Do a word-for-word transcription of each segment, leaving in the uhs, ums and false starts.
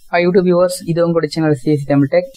Hi YouTube viewers, இது உங்களோட channel C S Tamil Tech.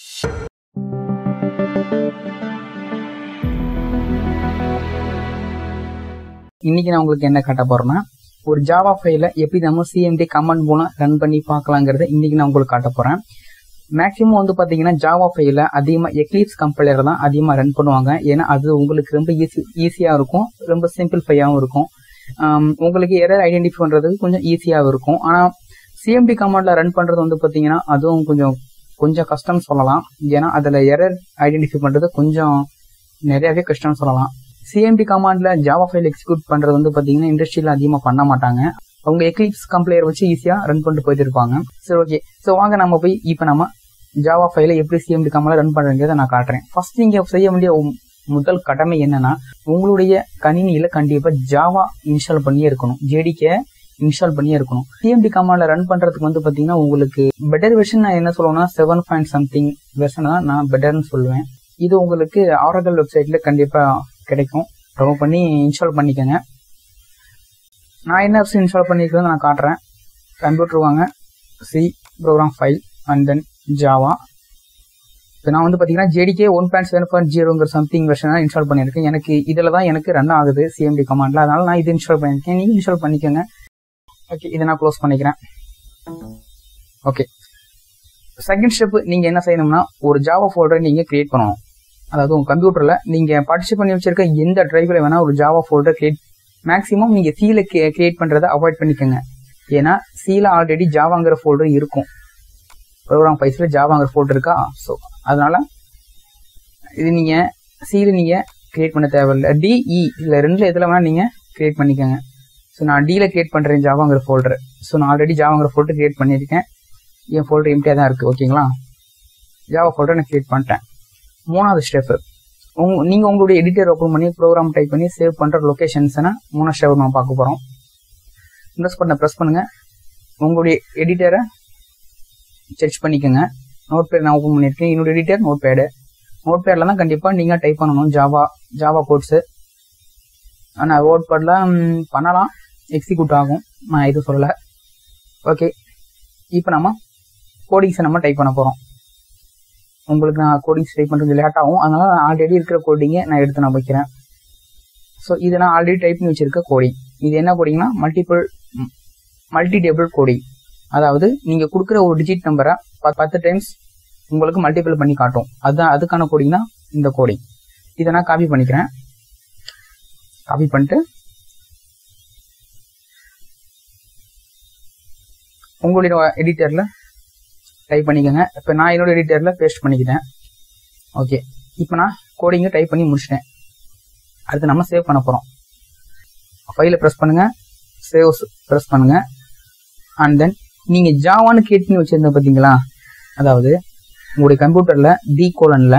இன்னைக்கு நான் உங்களுக்கு என்ன காட்ட போறேன்னா ஒரு ஜாவா ஃபைலை எப்படி நம்ம C M D கமாண்ட் மூலம் ரன் பண்ணி பார்க்கலாங்கிறத இன்னைக்கு நான் உங்களுக்கு காட்ட போறேன். மேக்ஸிமம் வந்து பாத்தீங்கன்னா ஜாவா ஃபைல அதிகமா எக்லிப்ஸ் கம்பைலர் தான் அதிகமா ரன் பண்ணுவாங்க. ஏன்னா அது உங்களுக்கு ரொம்ப ஈஸி ஈஸியா இருக்கும், ரொம்ப சிம்பிள்ஃபையாகவும் இருக்கும். உங்களுக்கு எரர் ஐடென்டிஃபை பண்றதுக்கு கொஞ்சம் ஈஸியாகவும் இருக்கும். ஆனா C M D கமாண்ட்ல ரன் பண்றது வந்து பாத்தீங்கன்னா அதுவும் கொஞ்சம் கொஞ்சம் கஷ்டம்னு சொல்லலாம். ஏன்னா அதுல எரர் ஐடென்டிஃபை பண்றது கொஞ்சம் நிறையவே கஷ்டம்னு சொல்லலாம். C M D கமாண்ட்ல ஜாவா ஃபைல் எக்ஸிக்யூட் பண்றது வந்து பாத்தீங்கன்னா இண்டஸ்ட்ரியில அதிகமா பண்ண மாட்டாங்க. அவங்க எக்லிப்ஸ் கம்பைலர் வச்சு ஈஸியா ரன் பண்ணிட்டு போயிட்டு இருப்பாங்க. சரி, ஓகே. ஸோ வாங்க நம்ம போய் இப்போ நம்ம ஜாவா ஃபைல எப்படி C M D கமாண்ட்ல ரன் பண்றதுங்கிறத நான் காட்டுறேன். ஃபர்ஸ்ட் நீங்க செய்ய வேண்டிய முதல் கடமை என்னன்னா உங்களுடைய கணினியில கண்டிப்பா ஜாவா இன்ஸ்டால் பண்ணியே இருக்கணும், ஜேடிகே இன்ஸ்டால் பண்ணியே இருக்கணும். C M D கமாண்ட்ல ரன் பண்றதுக்கு வந்து பாத்தீங்கன்னா உங்களுக்கு பெட்டர் வெர்ஷன் நான் என்ன சொல்லுவேன்னா செவன் பாயிண்ட் சம்திங் வெர்ஷன் தான் நான் பெட்டர்னு சொல்லுவேன். இது உங்களுக்கு ஆரகல் வெப்சைட்ல கண்டிப்பா கிடைக்கும். டவுன் பண்ணி இன்ஸ்டால் பண்ணிக்கோங்க. நான் என்ன வெர்ஷன் இன்ஸ்டால் பண்ணிக்கிறேன்னு நான் காட்டுறேன். கம்ப்யூட்டர் வாங்க, C program file and then Java. இப்போ நான் வந்து பாத்தீங்கன்னா JDK one point seven point ஜீரோங்கிற சம்திங் வெர்ஷன் இன்ஸ்டால் பண்ணியிருக்கேன். எனக்கு இதில் தான் எனக்கு ரன் ஆகுது C M D கமாண்ட்ல, அதனால நான் இது இன்ஸ்டால் பண்ணியிருக்கேன். நீங்க இன்ஸ்டால் பண்ணிக்கோங்க. ஓகே, இதை நான் க்ளோஸ் பண்ணிக்கிறேன். ஓகே, செகண்ட் ஸ்டெப் நீங்க என்ன செய்யணும்னா ஒரு ஜாவா ஃபோல்டரை நீங்க கிரியேட் பண்ணணும். அதாவது உங்க கம்ப்யூட்டர்ல நீங்க பார்ட்டிஷன் பண்ணி வச்சிருக்க எந்த டிரைவ்ல வேணா ஒரு ஜாவா ஃபோல்டர் கிரியேட். மேக்ஸிமம் நீங்க சீல கிரியேட் பண்றதை அவாய்ட் பண்ணிக்கோங்க. ஏன்னா சீல ஆல்ரெடி ஜாவாங்கிற ஃபோல்டர் இருக்கும், ப்ரோக்ராம் ஃபைல்ஸ்ல ஜாவாங்கிற ஃபோல்டர் இருக்கா. ஸோ அதனால இது நீங்க சீல நீங்க கிரியேட் பண்ண தேவையில்லை. டிஇ இல்ல ரெண்டுல எதுல வேணா நீங்க கிரியேட் பண்ணிக்கோங்க. ஸோ நான் டீல கிரியேட் பண்றேன் ஜாவாங்கிற ஃபோல்டர். ஸோ நான் ஆல்ரெடி ஜாவாங்கிற ஃபோல்டர் கிரியேட் பண்ணியிருக்கேன். என் ஃபோல்டர் எம்டியா தான் இருக்கு. ஓகேங்களா, ஜாவா ஃபோல்டர் நான் கிரியேட் பண்ணிட்டேன். மூணாவது ஸ்டெப், உங்க நீங்க உங்களுடைய எடிட்டர் ஓப்பன் பண்ணி ப்ரோக்ராம் டைப் பண்ணி சேவ் பண்ற லொகேஷன்ஸ்னா மூணாவது ஸ்டெப் நம்ம பார்க்க போறோம். இன்வெஸ்ட் பண்ண ப்ரெஸ் பண்ணுங்க, உங்களுடைய எடிட்டரை சர்ச் பண்ணிக்கோங்க. நோட் பேட் நான் ஓப்பன் பண்ணியிருக்கேன். என்னோட எடிட்டர் நோட் பேடு. நோட் பேட்ல தான் கண்டிப்பா நீங்க டைப் பண்ணணும் ஜாவா ஜாவா கோட்ஸ். ஆனா நோட் பேட்ல பண்ணலாம், எக்ஸிக்யூட் ஆகும், நான் எதுவும் சொல்லல. ஓகே, இப்போ நம்ம கோடிங்ஸை நம்ம டைப் பண்ண போறோம். உங்களுக்கு நான் கோடிங்ஸ் டைப் பண்ணுறது லேட் ஆகும், அதனால நான் ஆல்ரெடி இருக்கிற கோடிங்கை நான் எடுத்து நான் வைக்கிறேன். ஸோ இது நான் ஆல்ரெடி டைப் பண்ணி வச்சிருக்க கோடிங். இது என்ன கோடிங்னா மல்டிபிள் மல்டி டேபிள் கோடிங். அதாவது நீங்க கொடுக்குற ஒரு டிஜிட் நம்பரை பத்து டைம்ஸ் உங்களுக்கு மல்டிபிள் பண்ணி காட்டும். அதுதான் அதுக்கான கோடிங் தான் இந்த கோடிங். இதை நான் காப்பி பண்ணிக்கிறேன். காப்பி பண்ணிட்டு உங்களுடைய எடிட்டர்ல டைப் பண்ணிக்கோங்க. இப்போ நான் என்னோட எடிட்டர்ல பேஸ்ட் பண்ணிக்கிறேன். ஓகே, இப்போ நான் கோடிங்க டைப் பண்ணி முடிச்சிட்டேன். அடுத்து நம்ம சேவ் பண்ண போறோம். ஃபைலை ப்ரெஸ் பண்ணுங்க, சேவ் ப்ரெஸ் பண்ணுங்க. அண்ட் தென் நீங்க ஜாவான்னு கிரியேட் பண்ணி வச்சிருந்த பாத்தீங்களா, அதாவது உங்களுடைய கம்ப்யூட்டர்ல டி கோலன்ல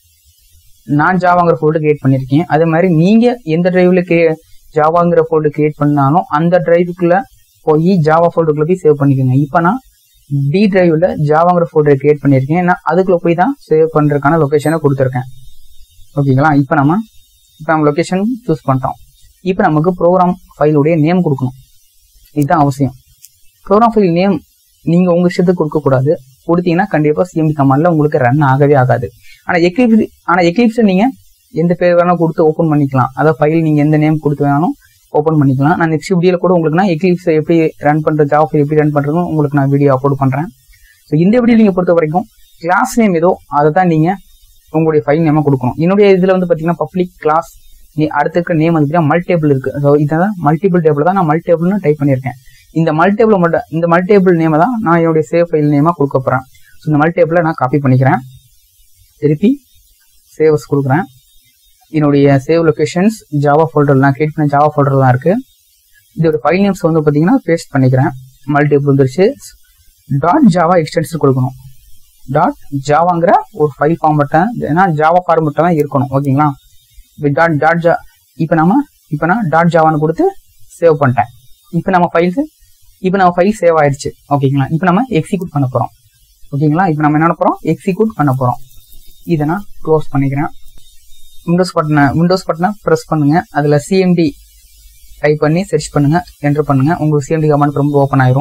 நான் ஜாவாங்கிற ஃபோல்டர் கிரியேட் பண்ணிருக்கேன். அதே மாதிரி நீங்க எந்த டிரைவ்ல ஜாவாங்கிற ஃபோல்டர் கிரியேட் பண்ணாலும் அந்த டிரைவுக்குள்ள போய் ஜாவா ஃபோல்டருக்குள்ள போய் சேவ் பண்ணிக்கோங்க. இப்போ நான் டி டிரைவ்ல ஜாவாங்கிற ஃபோல்டர் கிரியேட் பண்ணிருக்கேன். நான் அதுக்குள்ள போய் தான் சேவ் பண்றதுக்கான லொகேஷனை கொடுத்துருக்கேன். ஓகேங்களா, இப்போ நம்ம இப்போ நம்ம லொகேஷன் சூஸ் பண்ணிட்டோம். இப்போ நமக்கு ப்ரோக்ராம் ஃபைலுடைய நேம் கொடுக்கணும். இதுதான் அவசியம். ப்ரோக்ராம் ஃபைல் நேம் நீங்க உங்க இஷ்டத்துக்கு கொடுக்க கூடாது. கொடுத்தீங்கன்னா கண்டிப்பா C M D கமாண்ட்ல உங்களுக்கு ரன் ஆகவே ஆகாது. ஆனா எக்லிப்ஸ் ஆனா எக்லிப்ஸ் நீங்க எந்த பேர் வேணாலும் கொடுத்து ஓப்பன் பண்ணிக்கலாம். அதாவது ஃபைல் நீங்க எந்த நேம் கொடுத்து வேணாலும் ஓப்பன் பண்ணிக்கலாம். நான் நெக்ஸ்ட் வீடியோல கூட உங்களுக்கு நான் எக்லிப்ஸ் எப்படி ரன் பண்றது, ஜாவா ஃபைல் எப்படி ரன் பண்றதுன்னு உங்களுக்கு நான் வீடியோ அப்லோட் பண்றேன். ஸோ இந்த வீடியோ நீங்க பொறுத்த வரைக்கும் கிளாஸ் நேம் ஏதோ அதை தான் நீங்க உங்களுடைய ஃபைல் நேமா கொடுக்கணும். என்னுடைய இதுல வந்து பாத்தீங்கன்னா பப்ளிக் கிளாஸ் நீ அடுத்த இருக்கிற நேம் வந்து மல்டிபிள் இருக்கு. ஸோ இதான் மல்டிபிள் டேபிள் தான் நான் மல்டிபிள்னு டைப் பண்ணியிருக்கேன். இந்த மல்டிபிள் மட்டும் இந்த மல்டிபிள் நேம் தான் நான் என்னுடைய சேவ் ஃபைல் நேமா கொடுக்க போறேன். ஸோ இந்த மல்டிபிளை நான் காப்பி பண்ணிக்கிறேன். திருப்பி சேவ்ஸ் கொடுக்குறேன். என்னுடைய சேவ் லொகேஷன்ஸ் ஜாவா ஃபோல்டர் நான் கிரியேட் பண்ண ஜாவா ஃபோல்டர் தான் இருக்கு. இதோட ஃபைல் நேம்ஸ் வந்து பாத்தீங்கன்னா பேஸ்ட் பண்ணிக்கிறேன். மல்டிபிள் வந்துருச்சு. டாட் ஜாவா எக்ஸ்டென்ஷன் கொடுக்கணும். டாட் ஜாவாங்கிற ஒரு ஃபைல் ஃபார்மேட்டை, ஏன்னா ஜாவா ஃபார்மேட்டை தான் இருக்கணும். ஓகேங்களா, டாட் டாட் ஜா இப்போ நம்ம இப்போ நான் டாட் ஜாவான்னு கொடுத்து சேவ் பண்ணிட்டேன். இப்போ நம்ம ஃபைல்ஸ் இப்போ நம்ம ஃபைல் சேவ் ஆயிடுச்சு. ஓகேங்களா, இப்போ நம்ம எக்ஸிக்யூட் பண்ண போறோம். ஓகேங்களா, இப்போ நம்ம என்ன போறோம், எக்ஸிக்யூட் பண்ண போறோம். இதை நான் க்ளோஸ் பண்ணிக்கிறேன். விண்டோஸ் பட்டனை விண்டோஸ் பட்டனை ப்ரெஸ் பண்ணுங்க. அதுல C M D டைப் பண்ணி சர்ச் பண்ணுங்க, என்டர் பண்ணுங்க. உங்களுக்கு C M D கமாண்ட் ரொம்ப ஓப்பன் ஆயிரும்.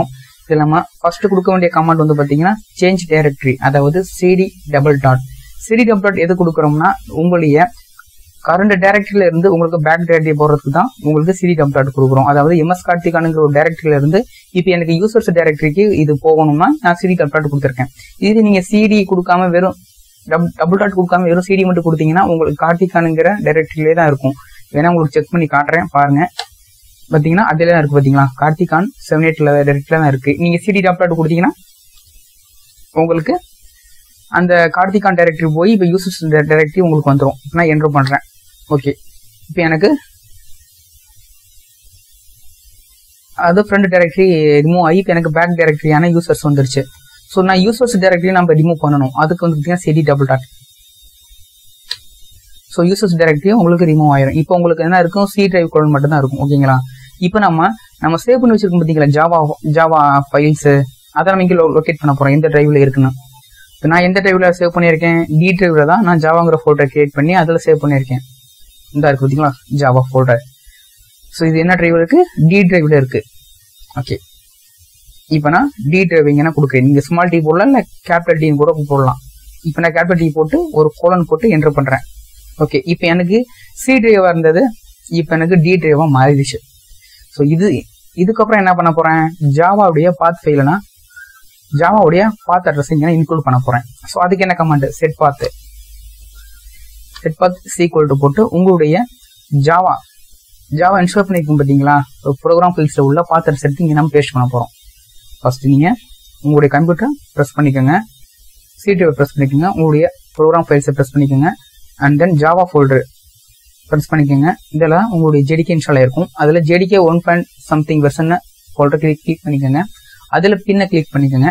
இது நம்ம ஃபர்ஸ்ட் கொடுக்க வேண்டிய கமாண்ட் வந்து பாத்தீங்கன்னா சேஞ்ச் டைரக்டரி, அதாவது CD double dot. CD double dot எது கொடுக்குறோம்னா உங்களுடைய கரண்ட் டைரக்டரியில இருந்து உங்களுக்கு பேக் டைரக்டரி போறதுக்கு தான் உங்களுக்கு சிடி டபுள் டாட் கொடுக்குறோம். அதாவது எம்எஸ் கார்த்திகானுங்கிற ஒரு டைரக்டரியில இருந்து இப்போ எனக்கு யூசர்ஸ் டைரக்டரிக்கு இது போகணும்னா நான் சிடி டபுள் டாட் கொடுத்துருக்கேன். இது நீங்க சிடி கொடுக்காம வெறும் டபுள் டாட் கொடுக்காம வெறும் சிடி மட்டும் கொடுத்தீங்கன்னா உங்களுக்கு கார்த்திகானுங்கிற டைரக்டரியிலே தான் இருக்கும். வேணா உங்களுக்கு செக் பண்ணி காட்டுறேன் பாருங்க. பாத்தீங்கன்னா அதுல தான் இருக்கு பாத்தீங்களா, கார்த்திகான் செவன் எயிட் டைரக்டரியில தான் இருக்கு. நீங்க சிடி டபுள் டாட் கொடுத்தீங்கன்னா உங்களுக்கு அந்த கார்த்திகான் டைரக்டரி போய் இப்போ யூசர்ஸ் டைரக்டரி உங்களுக்கு வந்துடும். நான் என்ட்ரு பண்றேன். ஓகே, இப்போ எனக்கு அது ஃப்ரண்ட் டைரக்டரி ரிமூவ் ஆகி இப்போ எனக்கு பேக் டைரக்டரியான யூசர்ஸ் வந்துருச்சு. ஸோ நான் யூசர்ஸ் டைரக்டரி நம்ம ரிமூவ் பண்ணணும். அதுக்கு வந்து பார்த்தீங்கன்னா CD double dot. So users டைரக்டரியும் உங்களுக்கு ரிமூவ் ஆயிரும். இப்போ உங்களுக்கு என்ன இருக்கும், சி டிரைவ் கோட் மட்டும் தான் இருக்கும். ஓகேங்களா, இப்போ நம்ம நம்ம சேவ் பண்ணி வச்சிருக்கோம் பார்த்தீங்களா ஜாவா ஜாவா ஃபைல்ஸ், அதை நம்ம இங்கே லொக்கேட் பண்ண போறோம் எந்த டிரைவ்ல இருக்குன்னு. இப்போ நான் எந்த டிரைவ்ல சேவ் பண்ணியிருக்கேன், டி டிரைவ்ல தான் நான் ஜாவாங்கிற ஃபோல்டர் கிரியேட் பண்ணி அதில் சேவ் பண்ணியிருக்கேன். இந்த இருக்கு பார்த்தீங்களா ஜாவா ஃபோல்டர். ஸோ இது என்ன டிரைவ்ல இருக்கு, டி டிரைவ்ல இருக்கு. ஓகே, இப்போ நான் டி டிரைவ் இங்கே கொடுக்குறேன். நீங்க ஸ்மால் டி போடலாம் இல்லை கேபிட்டல் டி கூட போடலாம். இப்போ நான் கேபிட்டல் டி போட்டு ஒரு கோலன் போட்டு என்டர் பண்றேன். ஓகே, இப்போ எனக்கு சி டிரைவா இருந்தது, இப்போ எனக்கு டி டிரைவா மாறிடுச்சு. ஸோ இது இதுக்கப்புறம் என்ன பண்ண போறேன், ஜாவாவுடைய பாத் ஃபைல்னா ஜாவாவுடைய பாத் அட்ரஸ் இங்கே இன்க்ளூட் பண்ண போறேன். ஸோ அதுக்கு என்ன command, set path set path equal to போட்டு உங்களுடைய ஜாவா ஜாவா இன்ஸ்டால் பண்ணிருக்கும் பார்த்தீங்களா, ப்ரோக்ராம் ஃபைல்ஸ்ல உள்ள பாத் அட்ரஸ் எடுத்து இங்கே நம்ம பேஸ்ட் பண்ண போறோம். ஃபர்ஸ்ட் நீங்க உங்களுடைய கம்ப்யூட்டர் ப்ரெஸ் பண்ணிக்கோங்க, சி டிரைவ் ப்ரெஸ் பண்ணிக்கோங்க, உங்களுடைய ப்ரோக்ராம் ஃபைல்ஸை ப்ரெஸ் பண்ணிக்கோங்க, and then Java folder press பண்ணிக்கோங்க. இதில் உங்களுடைய ஜேடிகே இன்ஸ்டால் ஆயிருக்கும். அதில் JDK one point something version folder click click பண்ணிக்கோங்க. அதில் பின்ன கிளிக் பண்ணிக்கோங்க.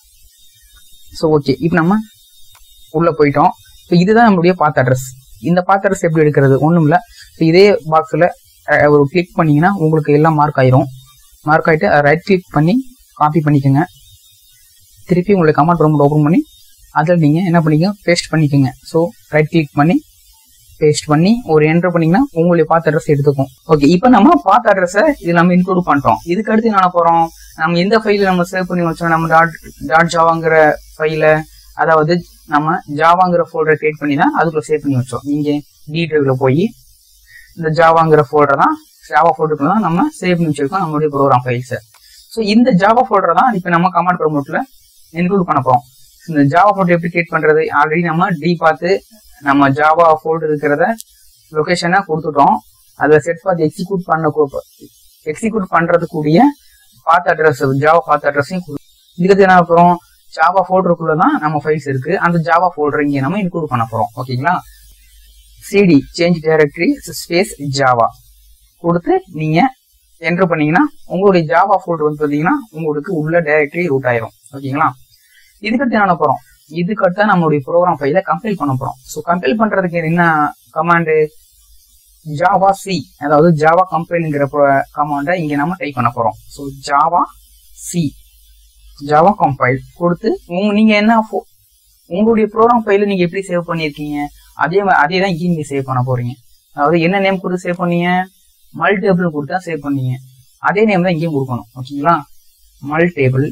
ஸோ ஓகே, இப்போ நம்ம உள்ள போயிட்டோம். ஸோ இதுதான் நம்மளுடைய பாத் அட்ரஸ். இந்த பாத் அட்ரஸ் எப்படி எடுக்கிறது, ஒன்றும் இல்லை. ஸோ இதே பாக்ஸில் ஒரு கிளிக் பண்ணீங்கன்னா உங்களுக்கு எல்லாம் மார்க் ஆயிரும். மார்க் ஆகிட்டு ரைட் கிளிக் பண்ணி காப்பி பண்ணிக்கோங்க. திருப்பி உங்களுடைய கமாண்ட் ப்ராம்ப்ட் ஓப்பன் பண்ணி அதில் நீங்கள் என்ன பண்ணிக்கோங்க, பேஸ்ட் பண்ணிக்கோங்க. ஸோ ரைட் கிளிக் பண்ணி பேஸ்ட் பண்ணி ஒரு என்டர் பண்ணீங்கன்னா உங்களுடைய பாத் அட்ரஸ் எடுத்துக்கும். ஓகே, இப்போ நம்ம பாத் அட்ரஸை இது நம்ம இன்க்ளூட் பண்றோம். இதுக்கு அடுத்து என்ன போறோம், நம்ம எந்த ஃபைல நம்ம சேவ் பண்ணி வச்சோம், நம்ம டாட் டாட் ஜாவாங்கிற ஃபைல, அதாவது நம்ம ஜாவாங்கிற ஃபோல்டரை கிரியேட் பண்ணி தான் அதுக்குள்ள சேவ் பண்ணி வச்சோம். நீங்க டி டிரைவ்ல போய் இந்த ஜாவாங்கிற ஃபோல்டர் தான் ஜாவா ஃபோல்டருக்குள்ள தான் நம்ம சேவ் பண்ணி வச்சிருக்கோம் நம்மளுடைய ப்ரோக்ராம் ஃபைல்ஸ். ஸோ இந்த ஜாவா ஃபோல்டர் தான் இப்போ நம்ம கமாண்ட் ப்ராம்ப்ட்ல இன்க்ளூட் பண்ண போறோம். இந்த ஜாவா ஃபோல்டர் எப்படி கிரியேட் பண்றது, ஆல்ரெடி நம்ம டி பார்த்து நம்ம ஜாவா ஃபோல்டர் இருக்கிறத லொகேஷனை கொடுத்துட்டோம். அதை செட் பார்த்து எக்ஸிக்யூட் பண்ண எக்ஸிக்யூட் பண்றதுக்குரிய பாத் அட்ரஸ் ஜாவா பாத் அட்ரஸையும் இதுக்கு என்ன போறோம், ஜாவா ஃபோல்டருக்குள்ள தான் நம்ம ஃபைல்ஸ் இருக்கு. அந்த ஜாவா ஃபோல்டர் இங்கே நம்ம இன்க்ளூட் பண்ண போறோம். ஓகேங்களா, CD change directory space Java கொடுத்து நீங்க என்டர் பண்ணீங்கன்னா உங்களுடைய ஜாவா ஃபோல்டர் வந்து பார்த்தீங்கன்னா உங்களுக்கு உள்ள டைரக்டரி ரூட் ஆயிரும். ஓகேங்களா, இதுக்கடுத்து என்ன போறோம், இதுக்கடுத்து நம்மளுடைய ப்ரோக்ராம் ஃபைல கம்பைல் பண்ண போறோம். ஸோ கம்பைல் பண்றதுக்கு என்ன கமாண்டு, ஜாவா சி, அதாவது ஜாவா கம்பைல்ங்கிற கமாண்டை இங்க நம்ம டைப் பண்ண போறோம். So Java C Java compile கொடுத்து உங்க நீங்க என்ன உங்களுடைய ப்ரோக்ராம் ஃபைல நீங்க எப்படி சேவ் பண்ணிருக்கீங்க அதே அதே தான் இங்கே நீங்க சேவ் பண்ண போறீங்க. அதாவது என்ன நேம் கொடுத்து சேவ் பண்ணீங்க, மல்டேபிள் கொடுத்தா சேவ் பண்ணீங்க, அதே நேம் தான் இங்கேயும் கொடுக்கணும். ஓகேங்களா, multiple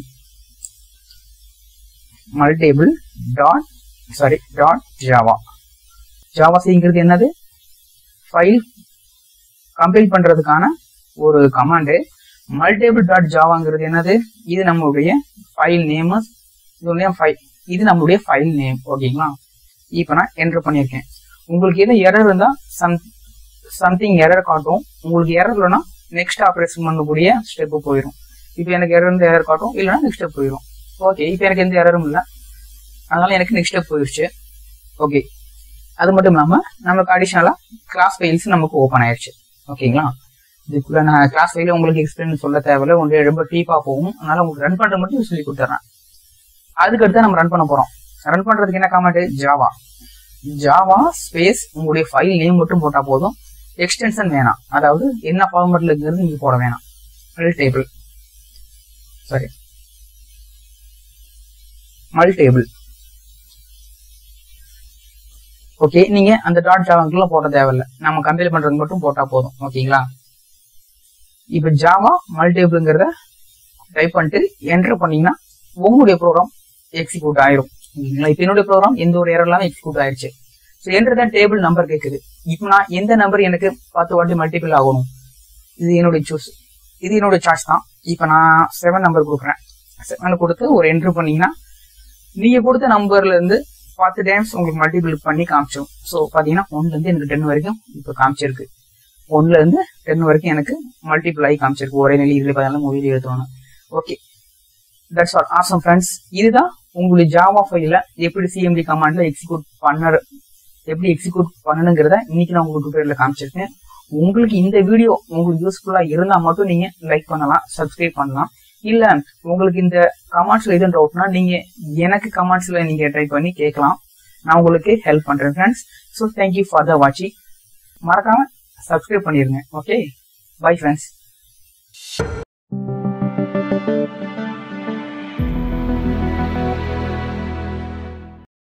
multiple dot sorry dot Java. Java சிங்கிறது என்னது, ஃபைல் கம்பைல் பண்றதுக்கான ஒரு கமாண்டு. மல்டேபிள் டாட் ஜாவாங்கிறது என்னது, இது நம்மளுடைய ஃபைல் நேம், இது நம்மளுடைய ஃபைல் நேம். ஓகேங்களா, இப்போ நான் என்டர் பண்ணியிருக்கேன். உங்களுக்கு எதுவும் எரர் இருந்தா சம் சம்திங் எரர் காட்டும். உங்களுக்கு எரர் இல்லைன்னா நெக்ஸ்ட் ஆப்ரேஷன் பண்ணக்கூடிய ஸ்டெப்பு போயிடும். இப்போ எனக்கு எரர் இருந்து எரர் காட்டும், இல்லைன்னா நெக்ஸ்ட் ஸ்டெப் போயிடும். ஓகே, இப்போ எனக்கு எந்த எரரும் இல்லை, அதனால எனக்கு நெக்ஸ்ட் ஸ்டெப் போயிடுச்சு. ஓகே, அது மட்டும் இல்லாமல் நமக்கு அடிஷனலா கிளாஸ் ஃபைல்ஸ் நமக்கு ஓப்பன் ஆயிடுச்சு. ஓகேங்களா, இதுக்குள்ள நான் கிளாஸ் ஃபைல உங்களுக்கு எக்ஸ்பிளைன் சொல்ல தேவையில்லை, உங்களுக்கு ரொம்ப டீப்பா போகும். அதனால உங்களுக்கு ரன் பண்ற மட்டும் சொல்லி கொடுத்துறேன். அதுக்கடுத்து நம்ம ரன் பண்ண போறோம். ரன் பண்றதுக்கு என்ன கமாண்ட், ஜாவா ஜாவா ஸ்பேஸ் உங்களுடைய ஃபைல் நேம் மட்டும் போட்டா போதும், எக்ஸ்டென்ஷன் வேணாம். அதாவது என்ன ஃபார்மேட்ல இருக்கிறது நீங்க போட வேணாம். மல்டேபிள் சாரி மல்டேபிள் ஓகே, நீங்க அந்த டாட் ஜாவாக்குள்ள போட தேவையில்லை, நம்ம கம்பைல் பண்றது மட்டும் போட்டா போதும். ஓகேங்களா, இப்ப ஜாவா மல்டேபிள்ங்கிறத டைப் பண்ணிட்டு என்டர் பண்ணீங்கன்னா உங்களுடைய ப்ரோக்ராம் எக்ஸிக்யூட் ஆயிரும். ஓகேங்களா? இப்போ என்னுடைய ப்ரோக்ராம் எந்த ஒரு எரர் இல்லாம எக்ஸிக்யூட் ஆயிருச்சு. ஸோ என்டர் தான் டேபிள் நம்பர் கேட்குது. இப்போ நான் எந்த நம்பர் எனக்கு பத்து வாட்டி மல்டிபிள் ஆகணும், இது என்னுடைய சூஸ், இது என்னுடைய சாய்ஸ் தான். இப்போ நான் செவன் நம்பர் கொடுக்குறேன். செவன் கொடுத்து ஒரு என்ட்ரு பண்ணீங்கன்னா நீங்க கொடுத்த நம்பர்ல இருந்து பத்து டைம்ஸ் உங்களுக்கு மல்டிபிள் பண்ணி காமிச்சிடும். ஸோ பாத்தீங்கன்னா ஒன்ல இருந்து எனக்கு டென் வரைக்கும் இப்போ காமிச்சிருக்கு. ஒன்ல இருந்து டென் வரைக்கும் எனக்கு மல்டிபிள் ஆகி காமிச்சிருக்கு. ஒரே நிலை இதுல பதினாலு மொழியில எழுதணும். Okay, that's all. Awesome friends, இதுதான் உங்களுடைய ஜாவா ஃபைல எப்படி சிஎம்டி கமாண்ட்ல எக்ஸிக்யூட் பண்ண எப்படி எக்ஸிக்யூட் பண்ணணுங்கிறத இன்னைக்கு நான் உங்களுக்கு டுட்டோரியல்ல காமிச்சிருக்கேன். உங்களுக்கு இந்த வீடியோ உங்களுக்கு யூஸ்ஃபுல்லா இருந்தா மட்டும் நீங்க லைக் பண்ணலாம், சப்ஸ்கிரைப் பண்ணலாம். இல்ல உங்களுக்கு இந்த கமெண்ட்ஸ்ல எதுவும் டவுட்னா நீங்க எனக்கு கமெண்ட்ஸ்ல நீங்க டைப் பண்ணி கேட்கலாம். நான் உங்களுக்கு ஹெல்ப் பண்றேன் friends. So thank you for the வாட்சிங். மறக்காம சப்ஸ்கிரைப் பண்ணிருங்க. Okay, bye friends.